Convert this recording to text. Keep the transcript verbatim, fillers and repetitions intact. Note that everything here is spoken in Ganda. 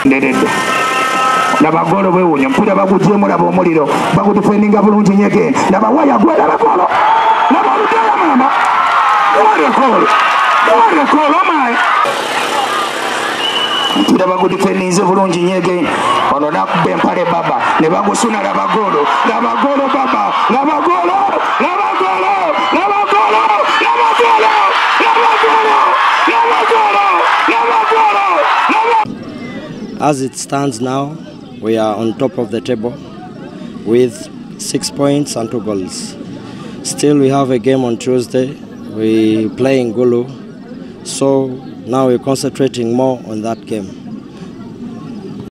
Nderedde. Laba golo bwewunya mpira bagutyemu laba omuliro bagudifendinga bulungi nyege laba waya gwe laba golo laba olutala mama wale golo wale golo mai mpira bagudifendinze bulungi nyege ono nakuba empale baba ne bagusuna laba golo laba golo baba laba golo laba golo laba golo laba golo laba golo laba golo laba golo laba. As it stands now, we are on top of the table with six points and two goals. Still, we have a game on Tuesday. We play in Gulu, so now we're concentrating more on that game.